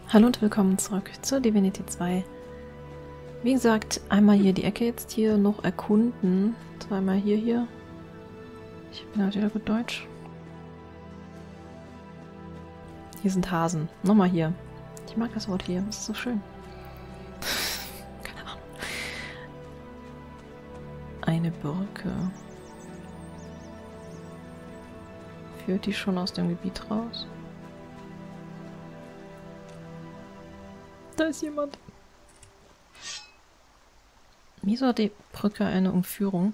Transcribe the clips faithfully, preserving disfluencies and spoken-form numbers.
Hallo und willkommen zurück zur Divinity zwei. Wie gesagt, einmal hier die Ecke jetzt hier noch erkunden. Zweimal hier, hier. Ich bin heute wieder gut Deutsch. Hier sind Hasen. Nochmal hier. Ich mag das Wort hier. Das ist so schön. Keine Ahnung. Eine Brücke. Führt die schon aus dem Gebiet raus? Da ist jemand. Wieso hat die Brücke eine Umführung?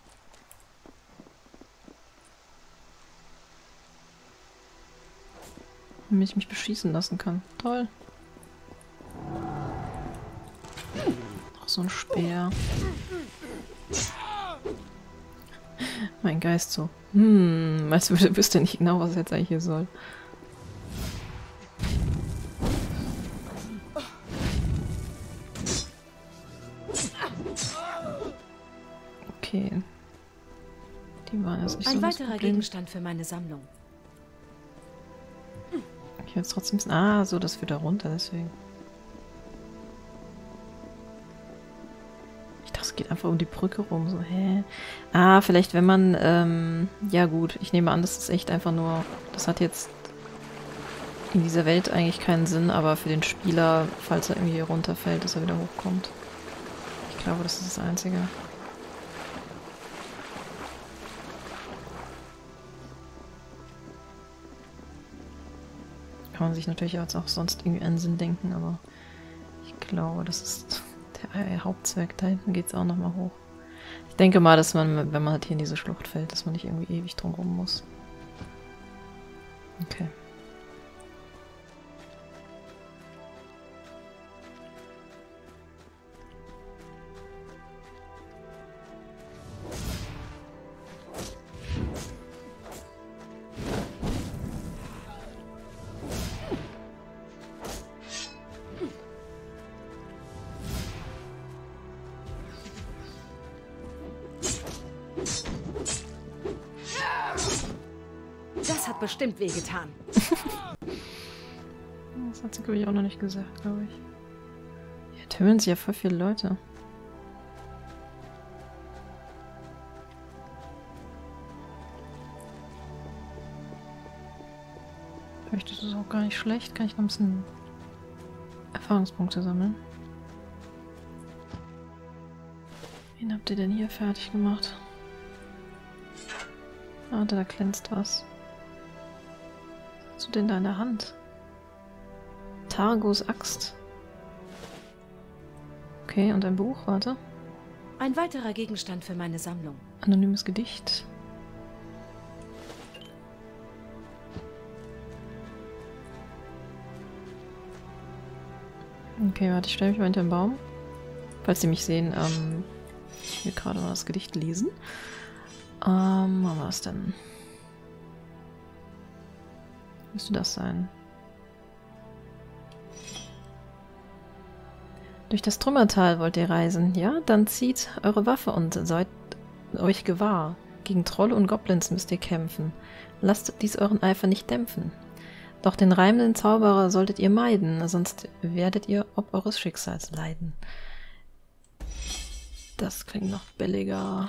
Damit ich mich beschießen lassen kann. Toll. Noch so ein Speer. Mein Geist so. Hm, als würde wüsste nicht genau, was jetzt eigentlich hier soll. Okay. Die waren jetzt nicht so Ein das weiterer Problem. Gegenstand für meine Sammlung. Ich will jetzt trotzdem... Ah, so, das führt da runter, deswegen. Ich dachte, es geht einfach um die Brücke rum. So, hä? Ah, vielleicht wenn man... Ähm, ja gut, ich nehme an, das ist echt einfach nur... Das hat jetzt in dieser Welt eigentlich keinen Sinn, aber für den Spieler, falls er irgendwie hier runterfällt, dass er wieder hochkommt. Ich glaube, das ist das Einzige. Kann man sich natürlich jetzt auch sonst irgendwie einen Sinn denken, aber ich glaube, das ist der Hauptzweck. Da hinten geht es auch nochmal hoch. Ich denke mal, dass man, wenn man halt hier in diese Schlucht fällt, dass man nicht irgendwie ewig drum rum muss. Okay. Das hat bestimmt wehgetan. Das hat sie, glaube ich, auch noch nicht gesagt, glaube ich. Hier tümmeln sich ja voll viele Leute. Vielleicht ist es auch gar nicht schlecht. Kann ich noch ein bisschen Erfahrungspunkte sammeln. Wen habt ihr denn hier fertig gemacht? Ah, da glänzt was. Was hast du denn da in der Hand? Targos Axt. Okay, und ein Buch, warte. Ein weiterer Gegenstand für meine Sammlung. Anonymes Gedicht. Okay, warte, ich stelle mich mal hinter den Baum. Falls Sie mich sehen, ähm, ich will gerade mal das Gedicht lesen. Ähm, wo war es denn? Müsste das sein? Durch das Trümmertal wollt ihr reisen, ja? Dann zieht eure Waffe und seid euch gewahr. Gegen Trolle und Goblins müsst ihr kämpfen. Lasst dies euren Eifer nicht dämpfen. Doch den reimenden Zauberer solltet ihr meiden, sonst werdet ihr ob eures Schicksals leiden. Das klingt noch billiger.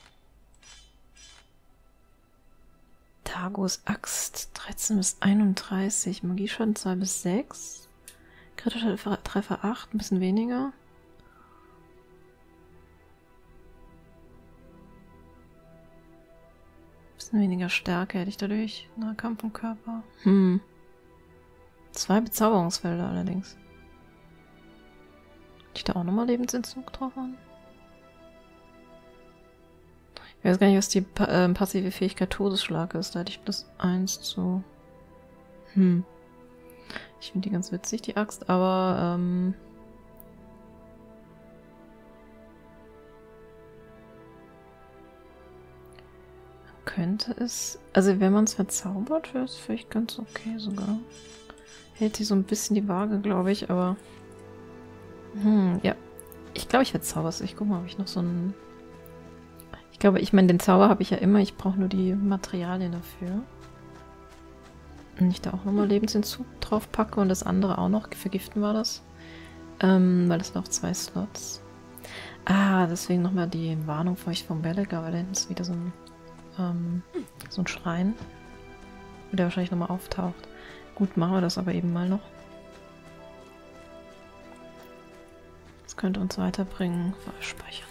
Targos Axt, dreizehn bis einunddreißig, Magieschaden zwei bis sechs, kritischer Treffer acht, ein bisschen weniger. Ein bisschen weniger Stärke hätte ich dadurch. Nahkampf und Körper. Hm. Zwei Bezauberungsfelder allerdings. Hätte ich da auch nochmal Lebensentzug drauf an? Ich weiß gar nicht, was die pa äh, passive Fähigkeit Todesschlag ist. Da hätte ich plus eins zu... Hm. Ich finde die ganz witzig, die Axt, aber... Ähm könnte es... Also wenn man es verzaubert, wäre es vielleicht ganz okay sogar. Hält die so ein bisschen die Waage, glaube ich, aber... Hm, ja. Ich glaube, ich verzauber es. Ich gucke mal, ob ich noch so einen... Ich glaube, ich meine, den Zauber habe ich ja immer. Ich brauche nur die Materialien dafür. Und ich da auch nochmal Lebensentzug drauf packe und das andere auch noch. Vergiften war das. Ähm, weil das sind auch zwei Slots. Ah, deswegen nochmal die Warnung für euch vom Bellager, weil da hinten ist wieder so ein, ähm, so ein Schrein. Der wahrscheinlich nochmal auftaucht. Gut, machen wir das aber eben mal noch. Das könnte uns weiterbringen. Speichern.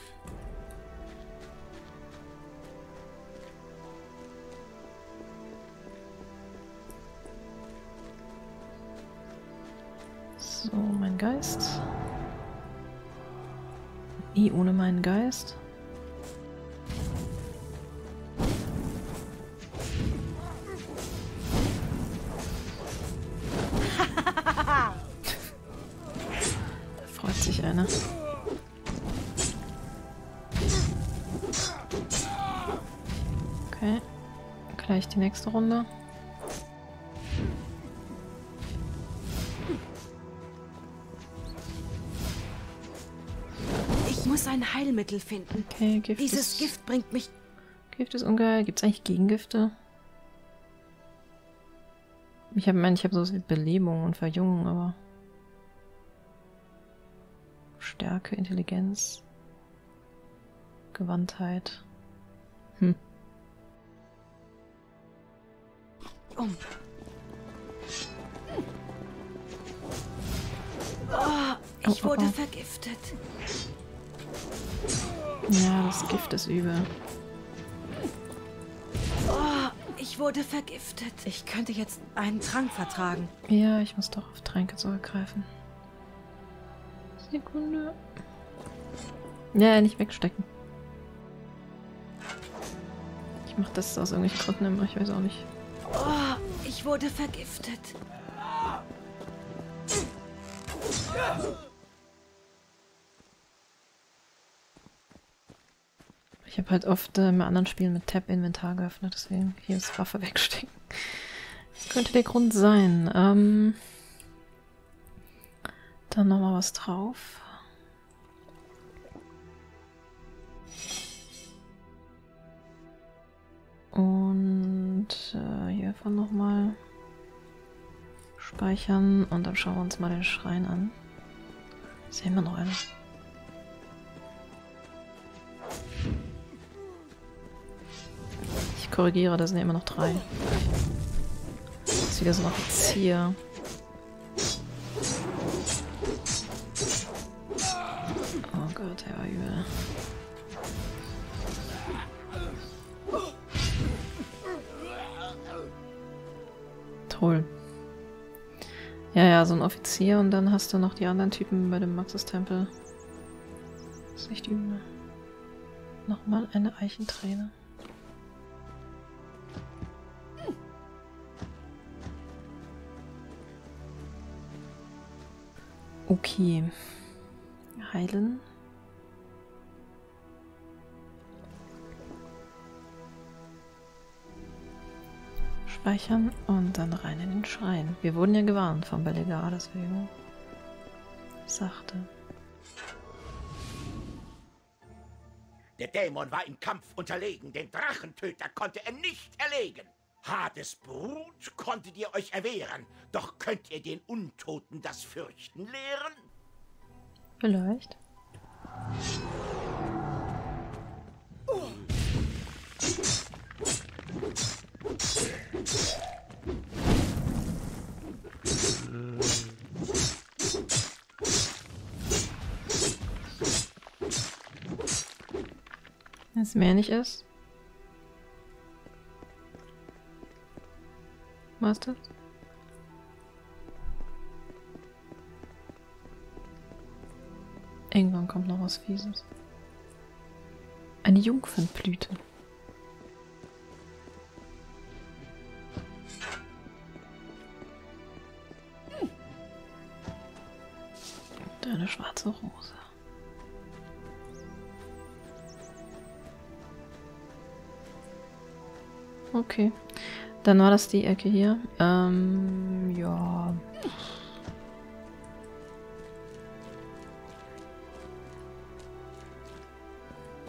So, mein Geist. Nie ohne meinen Geist. Freut sich einer. Okay. Gleich die nächste Runde. Ich muss ein Heilmittel finden. Okay, Gift Dieses ist, Gift bringt mich... Gift ist ungeil. Gibt es eigentlich Gegengifte? Ich habe ich hab sowas wie Belebung und Verjüngung, aber... Stärke, Intelligenz... Gewandtheit... Hm. Um. Oh, ich Oh, oh, wurde oh. vergiftet. Ja, das Gift ist übel. Oh, ich wurde vergiftet. Ich könnte jetzt einen Trank vertragen. Ja, ich muss doch auf Tränke zurückgreifen. Sekunde. Ja, nicht wegstecken. Ich mach das aus irgendwelchen Gründen immer, ich weiß auch nicht. Oh, ich wurde vergiftet. Ich habe halt oft äh, in anderen Spielen mit Tab Inventar geöffnet, deswegen hier ist Waffe wegstecken. Das könnte der Grund sein. Ähm, dann nochmal was drauf. Und äh, hiervon nochmal speichern und dann schauen wir uns mal den Schrein an. Sehen wir noch einen. Ich korrigiere, da sind ja immer noch drei. Das ist wieder so ein Offizier. Oh Gott, der war übel. Toll. Ja, ja, so ein Offizier und dann hast du noch die anderen Typen bei dem Maxis-Tempel. Das ist echt übel. Nochmal eine Eichenträne. Okay. Heilen. Speichern und dann rein in den Schrein. Wir wurden ja gewarnt vom Bellager, deswegen sachte. Der Dämon war im Kampf unterlegen, den Drachentöter konnte er nicht erlegen. Hades Brut konntet ihr euch erwehren, doch könnt ihr den Untoten das Fürchten lehren? Vielleicht. Wenn es mehr nicht ist. Was ist das? Irgendwann kommt noch was Fieses. Eine Jungfernblüte. Und eine schwarze Rose. Okay. Dann war das die Ecke hier. Ähm, ja.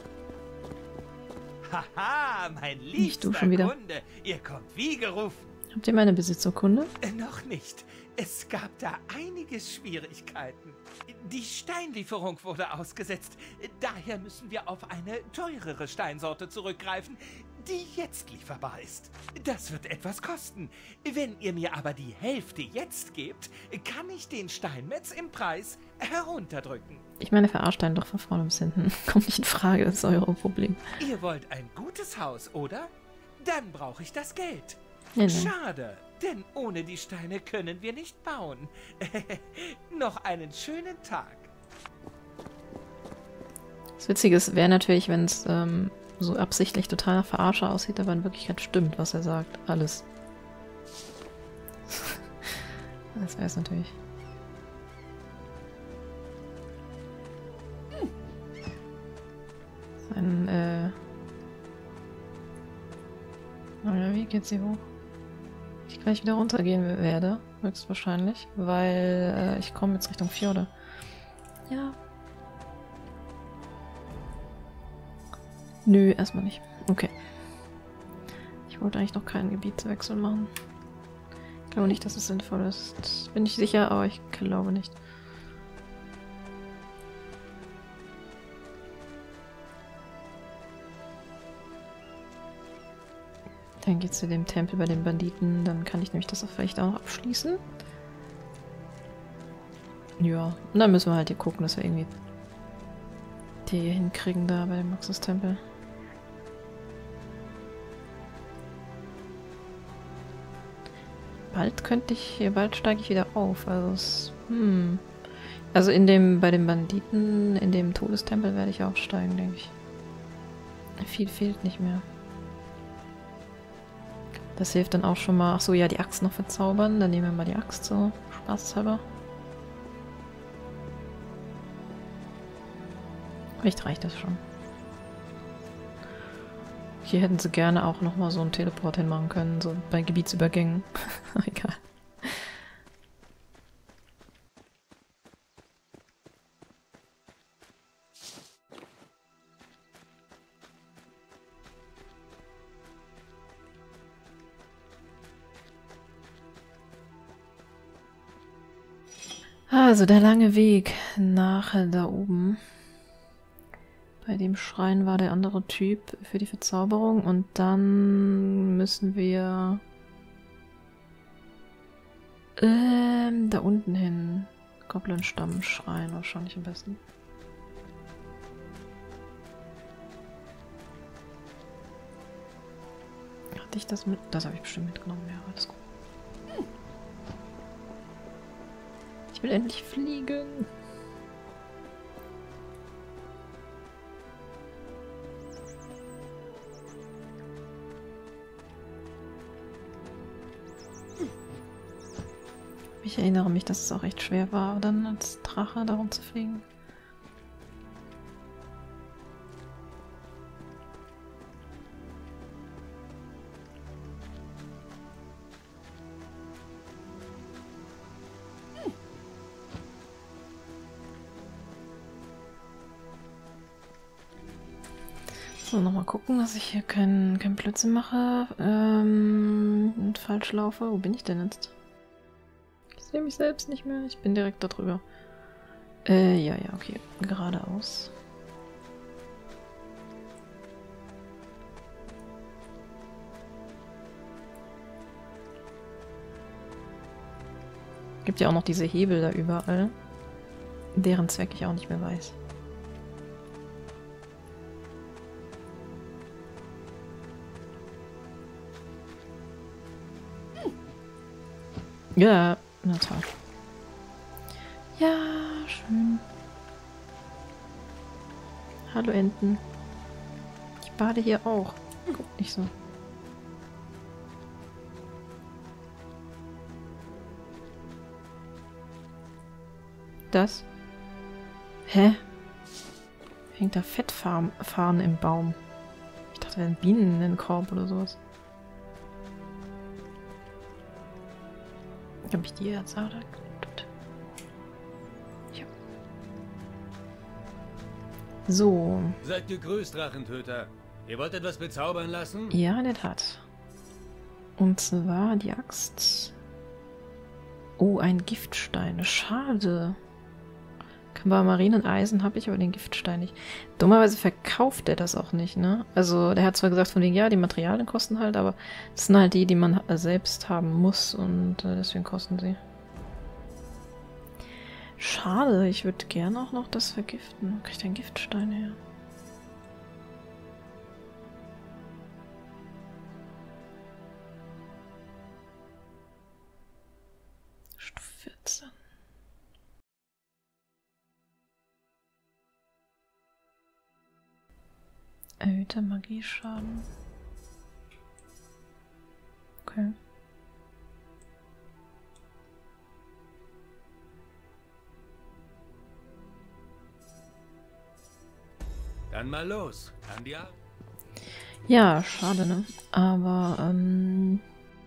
Haha, mein Nicht du liebster schon wieder. Kunde, ihr kommt wie gerufen. Habt ihr meine Besitzurkunde? Äh, noch nicht. Es gab da einige Schwierigkeiten. Die Steinlieferung wurde ausgesetzt. Daher müssen wir auf eine teurere Steinsorte zurückgreifen, die jetzt lieferbar ist. Das wird etwas kosten. Wenn ihr mir aber die Hälfte jetzt gebt, kann ich den Steinmetz im Preis herunterdrücken. Ich meine, verarscht einen doch von vorne bis hinten. Kommt nicht in Frage, das ist euer Problem. Ihr wollt ein gutes Haus, oder? Dann brauche ich das Geld. Nee, nee. Schade, denn ohne die Steine können wir nicht bauen. Noch einen schönen Tag. Das Witzige wäre natürlich, wenn es ähm, so absichtlich total nach Verarsche aussieht, aber in Wirklichkeit stimmt, was er sagt. Alles. Das wäre es natürlich. Sein, äh... Oh ja, wie geht's hier hoch? Ich gleich wieder runtergehen werde, höchstwahrscheinlich, weil äh, ich komme jetzt Richtung Fjorde. Ja. Nö, erstmal nicht. Okay. Ich wollte eigentlich noch keinen Gebietswechsel machen. Ich glaube nicht, dass es sinnvoll ist. Bin ich sicher, aber ich glaube nicht. Dann geht's zu dem Tempel bei den Banditen. Dann kann ich nämlich das auch vielleicht auch noch abschließen. Ja, und dann müssen wir halt hier gucken, dass wir irgendwie die hier hinkriegen da bei dem Luxustempel. Bald könnte ich hier, bald steige ich wieder auf. Also es, hm. Also in dem, bei den Banditen, in dem Todestempel werde ich aufsteigen, denke ich. Viel fehlt nicht mehr. Das hilft dann auch schon mal. Achso, ja, die Axt noch verzaubern. Dann nehmen wir mal die Axt so. Spaßhalber. Vielleicht reicht das schon. Hier hätten sie gerne auch nochmal so einen Teleport hinmachen können. So bei Gebietsübergängen. Egal. Also der lange Weg nach da oben. Bei dem Schrein war der andere Typ für die Verzauberung und dann müssen wir ähm, da unten hin. Goblin-Stammschrein wahrscheinlich am besten. Hatte ich das mit? Das habe ich bestimmt mitgenommen, ja, alles gut. Ich will endlich fliegen. Ich erinnere mich, dass es auch echt schwer war, dann als Drache darum zu fliegen. So, nochmal gucken, dass ich hier keinen kein Blödsinn mache ähm, und falsch laufe. Wo bin ich denn jetzt? Ich sehe mich selbst nicht mehr. Ich bin direkt da drüber. Äh, ja, ja, okay. Geradeaus. Gibt ja auch noch diese Hebel da überall, deren Zweck ich auch nicht mehr weiß. Ja, na toll. Ja, schön. Hallo Enten. Ich bade hier auch. Guck nicht so. Das? Hä? Hängt da Fettfahnen im Baum? Ich dachte, da wären Bienen in den Korb oder sowas. Habe ich die Erzader? Ja. So. Seid gegrüßt, Drachentöter. Ihr wollt etwas bezaubern lassen? Ja, in der Tat. Und zwar die Axt. Oh, ein Giftstein. Schade. Marine und Eisen habe ich, aber den Giftstein nicht. Dummerweise verkauft er das auch nicht, ne? Also, der hat zwar gesagt von wegen, ja, die Materialien kosten halt, aber das sind halt die, die man selbst haben muss und äh, deswegen kosten sie. Schade, ich würde gerne auch noch das vergiften. Krieg ich den Giftstein her? Stufe vierzehn. Erhöhter Magieschaden. Okay. Dann mal los. An die Arbeit. Ja, schade, ne? Aber, ähm...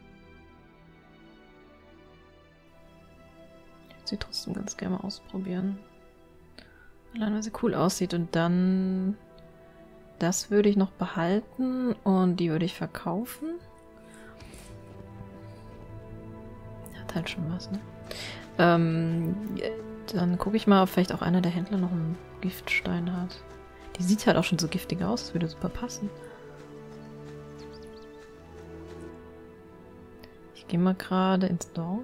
ich würde sie trotzdem ganz gerne mal ausprobieren. Allein, weil sie cool aussieht. Und dann... das würde ich noch behalten und die würde ich verkaufen. Hat halt schon was, ne? Ähm, dann gucke ich mal, ob vielleicht auch einer der Händler noch einen Giftstein hat. Die sieht halt auch schon so giftig aus, das würde super passen. Ich gehe mal gerade ins Dorf.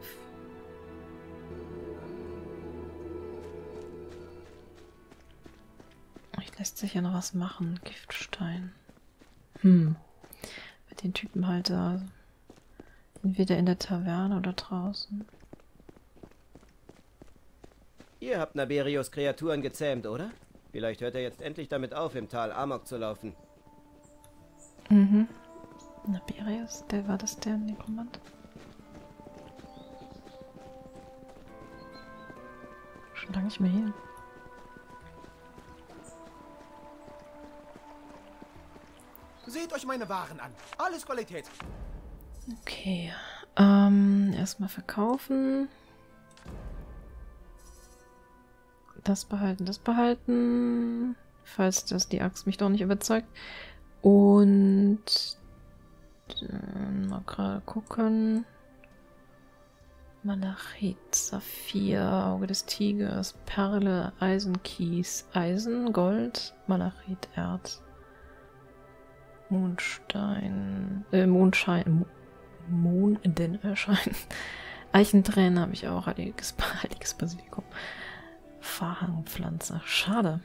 Lässt sich ja noch was machen. Giftstein. Hm. Mit den Typen halt da. Entweder in der Taverne oder draußen. Ihr habt Naberios Kreaturen gezähmt, oder? Vielleicht hört er jetzt endlich damit auf, im Tal Amok zu laufen. Mhm. Naberios? Der war das der Nekromant? Schon lange nicht mehr hier. Seht euch meine Waren an. Alles Qualität. Okay. Ähm, erstmal verkaufen. Das behalten, das behalten. Falls das die Axt mich doch nicht überzeugt. Und dann mal gerade gucken. Malachit, Saphir, Auge des Tigers, Perle, Eisenkies, Eisen, Gold, Malachit, Erz. Mondstein, äh, Mondschein, Mondenerschein. Eichentränen habe ich auch, heiliges, heiliges Basilikum. Vorhangpflanze, schade.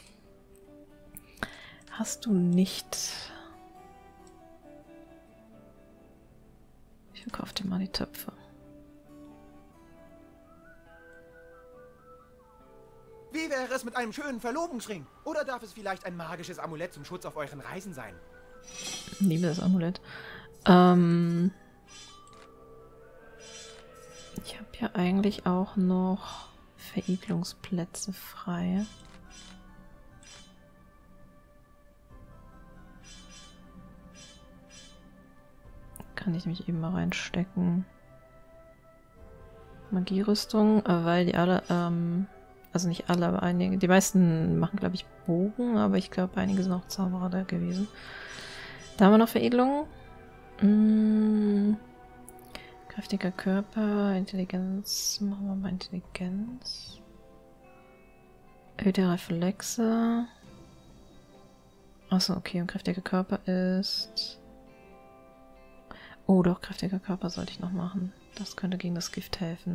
Hast du nicht... Ich verkaufe dir mal die Töpfe. Wie wäre es mit einem schönen Verlobungsring? Oder darf es vielleicht ein magisches Amulett zum Schutz auf euren Reisen sein? Liebe das Amulett. Ähm ich habe ja eigentlich auch noch Veredelungsplätze frei. Kann ich mich eben mal reinstecken. Magierüstung, weil die alle, ähm, also nicht alle, aber einige, die meisten machen, glaube ich, Bogen, aber ich glaube, einige sind auch Zauberer da gewesen. Da haben wir noch Veredelung. Hm. Kräftiger Körper, Intelligenz. Machen wir mal Intelligenz. Erhöhte Reflexe. Achso, okay. Und kräftiger Körper ist... Oh, doch, kräftiger Körper sollte ich noch machen. Das könnte gegen das Gift helfen.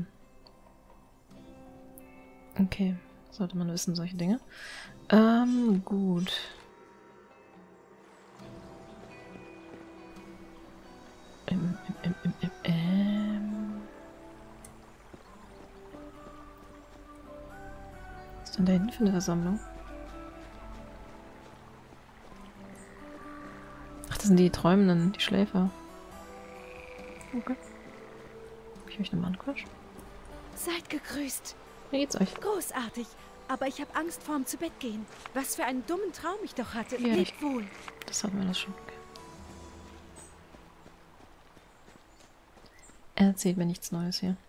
Okay. Sollte man wissen, solche Dinge. Ähm, gut. Im, im, im, im, ähm. Was ist denn da hinten für eine Versammlung? Ach, das sind die Träumenden, die Schläfer. Okay. Hab ich mich nochmal anquatschen? Seid gegrüßt. Wie geht's euch? Großartig. Aber ich habe Angst vorm Zubettgehen. Was für einen dummen Traum ich doch hatte. Ja, Lebt wohl. Das hatten wir das schon. Okay. Er erzählt mir nichts Neues hier.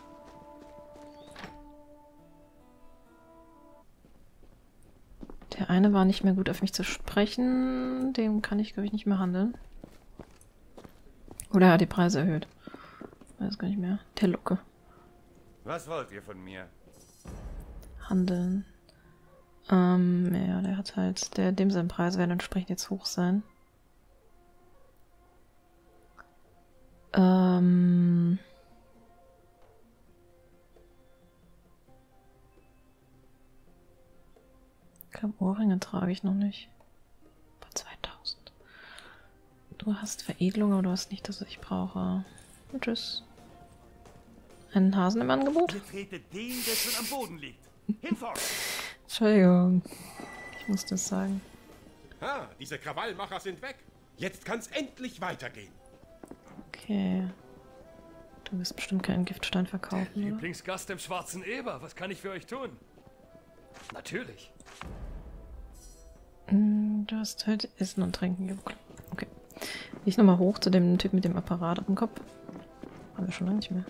Der eine war nicht mehr gut auf mich zu sprechen. Dem kann ich, glaube ich, nicht mehr handeln. Oder er hat die Preise erhöht. Weiß gar nicht mehr. Der Lucke. Was wollt ihr von mir? Handeln. Ähm, ja, der hat halt, der, dem sein Preis werden entsprechend jetzt hoch sein. Ähm. Ich glaube, Ohrringe trage ich noch nicht. Bei zweitausend. Du hast Veredelung, aber du hast nicht das, was ich brauche. Und tschüss. Einen Hasen im Angebot? Ihr tretet den, der schon am Boden liegt. Hinfort! Entschuldigung. Ich muss das sagen. Ah, diese Krawallmacher sind weg. Jetzt kann's endlich weitergehen. Okay. Du wirst bestimmt keinen Giftstein verkaufen, oder? Lieblingsgast im Schwarzen Eber. Was kann ich für euch tun? Natürlich. Mm, Du hast halt Essen und Trinken gebucht. Okay. Gehe ich nochmal hoch zu dem Typ mit dem Apparat auf dem Kopf. Haben wir schon lange nicht mehr.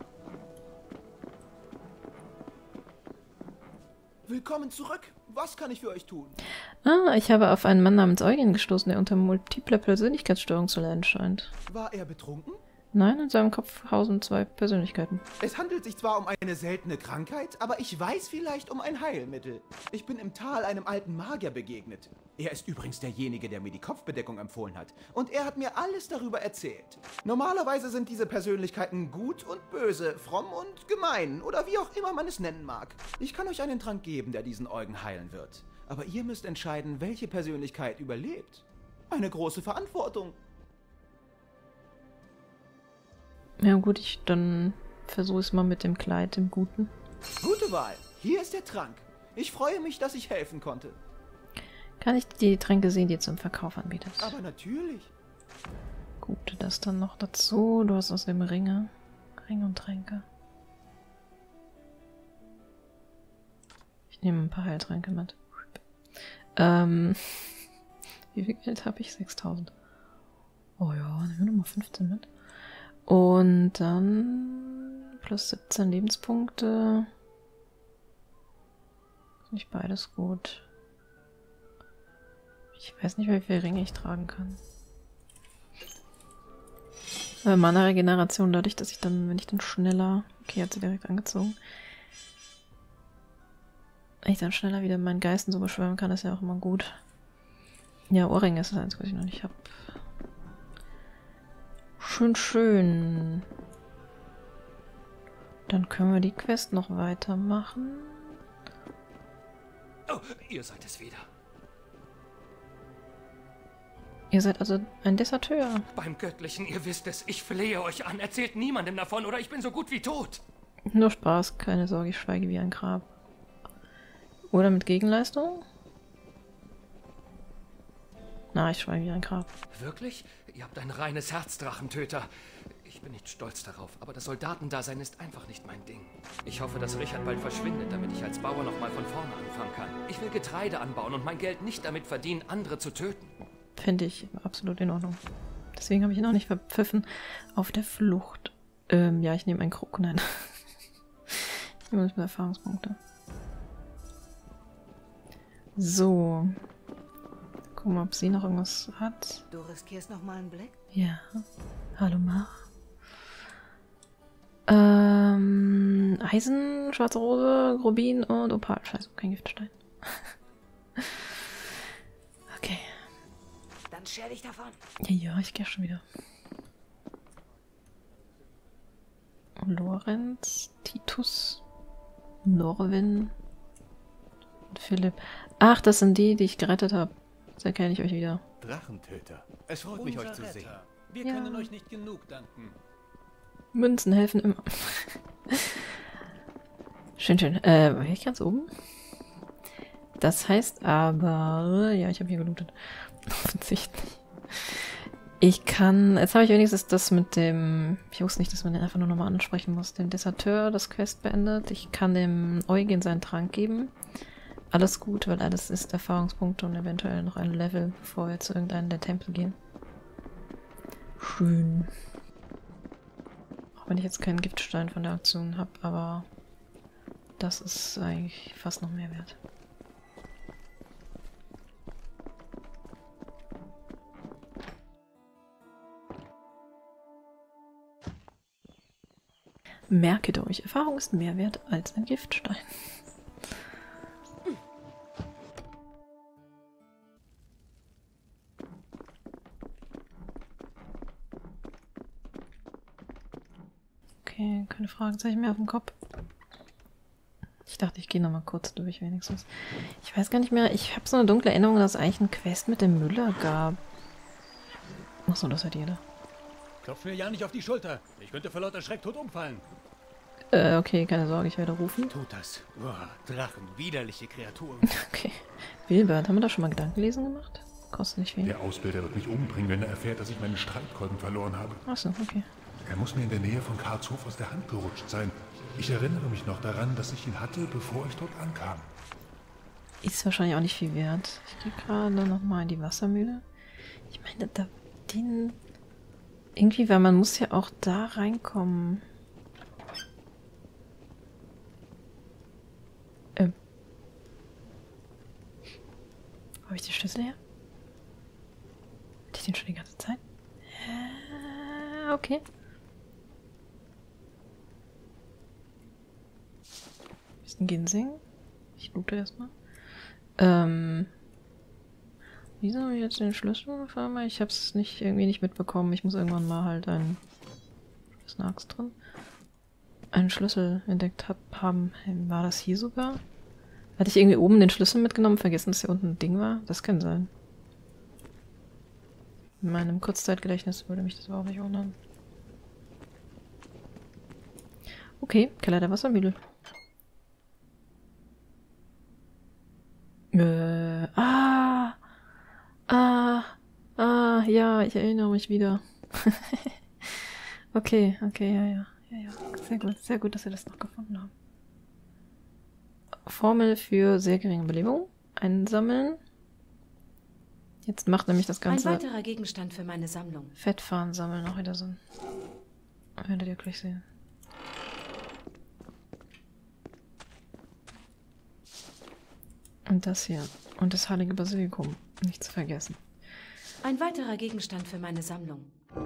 Willkommen zurück. Was kann ich für euch tun? Ah, ich habe auf einen Mann namens Eugen gestoßen, der unter multipler Persönlichkeitsstörung zu leiden scheint. War er betrunken? Nein, in seinem Kopf hausen zwei Persönlichkeiten. Es handelt sich zwar um eine seltene Krankheit, aber ich weiß vielleicht um ein Heilmittel. Ich bin im Tal einem alten Magier begegnet. Er ist übrigens derjenige, der mir die Kopfbedeckung empfohlen hat. Und er hat mir alles darüber erzählt. Normalerweise sind diese Persönlichkeiten gut und böse, fromm und gemein oder wie auch immer man es nennen mag. Ich kann euch einen Trank geben, der diesen Eugen heilen wird. Aber ihr müsst entscheiden, welche Persönlichkeit überlebt. Eine große Verantwortung. Ja gut, ich dann versuche es mal mit dem Kleid, dem Guten. Gute Wahl. Hier ist der Trank. Ich freue mich, dass ich helfen konnte. Kann ich die Tränke sehen, die ihr zum Verkauf anbietet? Aber natürlich. Gut, das dann noch dazu. Du hast aus dem Ringe. Ringe und Tränke. Ich nehme ein paar Heiltränke mit. Ähm, wie viel Geld habe ich? sechstausend. Oh ja, nehmen wir nochmal fünfzehn mit. Und dann plus siebzehn Lebenspunkte. Ist nicht beides gut. Ich weiß nicht, wie viele Ringe ich tragen kann. Äh, Mana-Regeneration, dadurch, dass ich dann, wenn ich dann schneller... Okay, hat sie direkt angezogen. Wenn ich dann schneller wieder meinen Geisten so beschwören kann, ist ja auch immer gut. Ja, Ohrringe ist das Einzige, was ich noch nicht habe. Schön, schön. Dann können wir die Quest noch weitermachen. Oh, ihr seid es wieder. Ihr seid also ein Deserteur. Beim Göttlichen, ihr wisst es. Ich flehe euch an. Erzählt niemandem davon oder ich bin so gut wie tot. Nur Spaß, keine Sorge, ich schweige wie ein Grab. Oder mit Gegenleistung? Na, ich schweige wie ein Grab. Wirklich? Ihr habt ein reines Herz, Drachentöter. Ich bin nicht stolz darauf, aber das Soldatendasein ist einfach nicht mein Ding. Ich hoffe, dass Richard bald verschwindet, damit ich als Bauer nochmal von vorne anfangen kann. Ich will Getreide anbauen und mein Geld nicht damit verdienen, andere zu töten. Finde ich absolut in Ordnung. Deswegen habe ich ihn auch nicht verpfiffen. Auf der Flucht. Ähm, ja, ich nehme einen Krug. Nein. Ich nehme nicht mehr Erfahrungspunkte. So. Gucken wir, ob sie noch irgendwas hat. Du riskierst noch mal einen Blick? Ja. Hallo, Mach. Ähm, Eisen, schwarze Rose, Rubin und Opal. Scheiße, kein Giftstein. Okay. Dann scher dich davon. Ja, ja, ich gehe schon wieder. Lorenz, Titus, Norwin und Philipp. Ach, das sind die, die ich gerettet habe. Jetzt erkenne ich euch wieder. Drachentöter. Es freut mich, euch zu sehen. Wir Ja. können euch nicht genug danken. Münzen helfen immer. Schön, schön. Äh, war ich ganz oben? Das heißt aber... Ja, ich habe hier gelootet. Offensichtlich. Ich kann... Jetzt habe ich wenigstens das mit dem... Ich wusste nicht, dass man den einfach nur nochmal ansprechen muss. Dem Deserteur das Quest beendet. Ich kann dem Eugen seinen Trank geben. Alles gut, weil alles ist Erfahrungspunkte und eventuell noch ein Level, bevor wir zu irgendeinem der Tempel gehen. Schön. Auch wenn ich jetzt keinen Giftstein von der Aktion habe, aber das ist eigentlich fast noch mehr wert. Merket euch, Erfahrung ist mehr wert als ein Giftstein. Okay, keine Fragezeichen mehr auf dem Kopf. Ich dachte, ich gehe noch mal kurz durch, wenigstens. Ich weiß gar nicht mehr, ich habe so eine dunkle Erinnerung, dass es eigentlich einen Quest mit dem Müller gab. Achso, das hat jeder. Klopf mir ja nicht auf die Schulter. Ich könnte vor lauter Schreck tot umfallen. Äh, okay, keine Sorge, ich werde rufen. Tut das. Uah, Drachen, widerliche Kreaturen. Okay. Wilbert, haben wir da schon mal Gedankenlesen gemacht? Kostet nicht viel. Der Ausbilder wird mich umbringen, wenn er erfährt, dass ich meine Streitkolben verloren habe. Achso, okay. Er muss mir in der Nähe von Karlshof aus der Hand gerutscht sein. Ich erinnere mich noch daran, dass ich ihn hatte, bevor ich dort ankam. Ist wahrscheinlich auch nicht viel wert. Ich gehe gerade nochmal in die Wassermühle. Ich meine, da den... Irgendwie, weil man muss ja auch da reinkommen. Ähm. Wo habe ich den Schlüssel her? Hatte ich den schon die ganze Zeit? Äh, okay. Bisschen Ginseng. Ich loote erstmal. Ähm. Wieso habe ich jetzt den Schlüssel auf einmal? Ich habe es nicht irgendwie nicht mitbekommen. Ich muss irgendwann mal halt einen. Ist eine Axt drin? Einen Schlüssel entdeckt hab, haben. War das hier sogar? Hatte ich irgendwie oben den Schlüssel mitgenommen, vergessen, dass hier unten ein Ding war? Das kann sein. In meinem Kurzzeitgedächtnis würde mich das überhaupt nicht wundern. Okay, Keller der Wassermühle. Äh, ah, ah, ah, ja, ich erinnere mich wieder. okay, okay, ja, ja, ja, ja, sehr gut, sehr gut, dass wir das noch gefunden haben. Formel für sehr geringe Belebung einsammeln. Jetzt macht nämlich das Ganze... Ein weiterer Gegenstand für meine Sammlung. Fettfahren sammeln auch wieder Sinn. Werdet ihr gleich sehen. Und das hier. Und das heilige Basilikum. Nicht zu vergessen. Ein weiterer Gegenstand für meine Sammlung.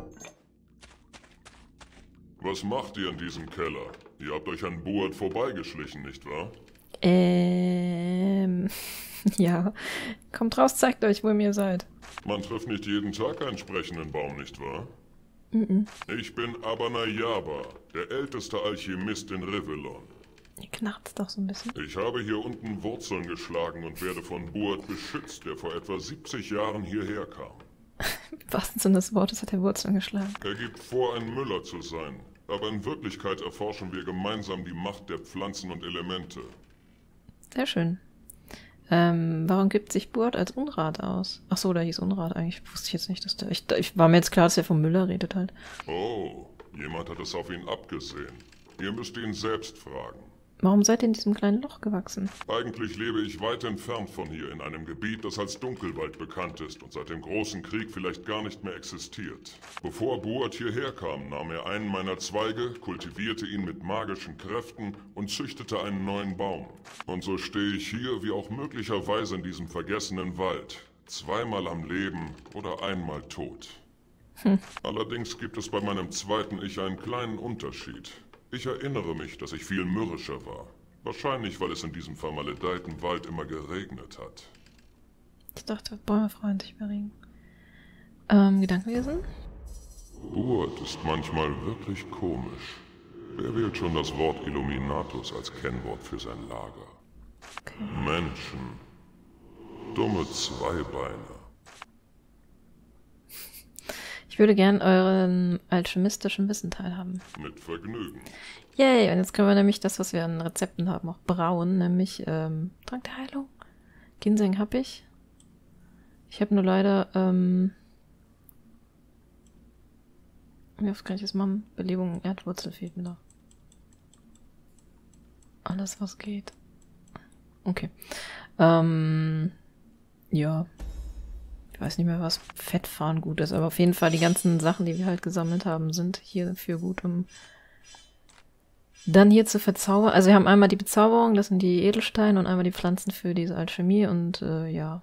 Was macht ihr in diesem Keller? Ihr habt euch an Buat vorbeigeschlichen, nicht wahr? Ähm... ja. Kommt raus, zeigt euch, wo ihr seid. Man trifft nicht jeden Tag einen sprechenden Baum, nicht wahr? Mhm. Ich bin Abanayaba, der älteste Alchemist in Rivellon. Ihr knarzt doch so ein bisschen. Ich habe hier unten Wurzeln geschlagen und werde von Buat beschützt, der vor etwa siebzig Jahren hierher kam. Im wahrsten Sinne des Wortes hat er Wurzeln geschlagen. Er gibt vor, ein Müller zu sein. Aber in Wirklichkeit erforschen wir gemeinsam die Macht der Pflanzen und Elemente. Sehr schön. Ähm, warum gibt sich Buat als Unrat aus? Ach so, da hieß Unrat eigentlich. Wusste ich jetzt nicht, dass der... Ich, ich war mir jetzt klar, dass er vom Müller redet halt. Oh, jemand hat es auf ihn abgesehen. Ihr müsst ihn selbst fragen. Warum seid ihr in diesem kleinen Loch gewachsen? Eigentlich lebe ich weit entfernt von hier, in einem Gebiet, das als Dunkelwald bekannt ist und seit dem Großen Krieg vielleicht gar nicht mehr existiert. Bevor Buat hierher kam, nahm er einen meiner Zweige, kultivierte ihn mit magischen Kräften und züchtete einen neuen Baum. Und so stehe ich hier, wie auch möglicherweise in diesem vergessenen Wald. Zweimal am Leben oder einmal tot. Hm. Allerdings gibt es bei meinem zweiten Ich einen kleinen Unterschied. Ich erinnere mich, dass ich viel mürrischer war. Wahrscheinlich, weil es in diesem vermaledeiten Wald immer geregnet hat. Ich dachte, Bäume freuen sich bei Regen. Ähm, Gedankenlesen? Buat ist manchmal wirklich komisch. Wer wählt schon das Wort Illuminatus als Kennwort für sein Lager? Okay. Menschen. Dumme Zweibeiner. Ich würde gern euren alchemistischen Wissen teilhaben. Mit Vergnügen. Yay, und jetzt können wir nämlich das, was wir an Rezepten haben, auch brauen, nämlich ähm, Trank der Heilung. Ginseng habe ich. Ich habe nur leider, ähm, wie oft kann ich das machen? Belebung, Erdwurzel fehlt mir noch. Alles, was geht. Okay. Ähm, ja. Ich weiß nicht mehr, was Fettfahren gut ist, aber auf jeden Fall die ganzen Sachen, die wir halt gesammelt haben, sind hierfür gut, um dann hier zu verzaubern. Also wir haben einmal die Bezauberung, das sind die Edelsteine, und einmal die Pflanzen für diese Alchemie, und äh, ja.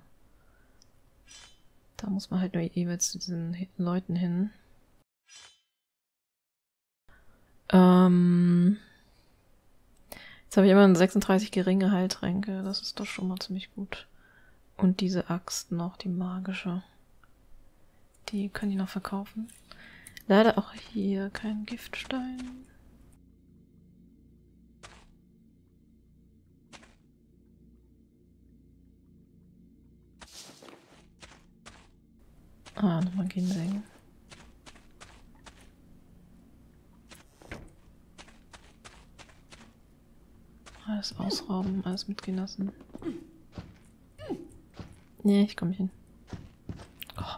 Da muss man halt nur jeweils zu diesen Leuten hin. Ähm... Jetzt habe ich immer sechsunddreißig geringe Heiltränke. Das ist doch schon mal ziemlich gut. Und diese Axt noch, die magische. Die kann ich noch verkaufen. Leider auch hier kein Giftstein. Ah, nochmal Ginseng. Alles ausrauben, alles mitgehen lassen. Nee, ich komme nicht hin. Oh.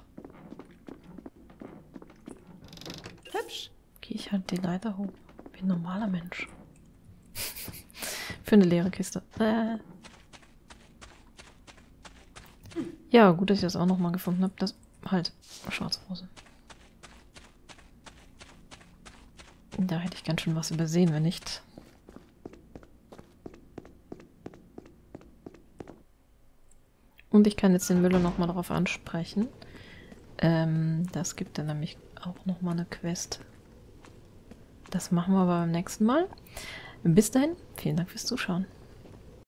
Hübsch. Gehe ich halt die Leiter hoch. Wie ein normaler Mensch. Für eine leere Kiste. Äh. Ja, gut, dass ich das auch nochmal gefunden habe. Das halt schwarze Hose. Da hätte ich ganz schön was übersehen, wenn nicht. Und ich kann jetzt den Müller nochmal darauf ansprechen. Ähm, das gibt dann nämlich auch nochmal eine Quest. Das machen wir aber beim nächsten Mal. Bis dahin, vielen Dank fürs Zuschauen.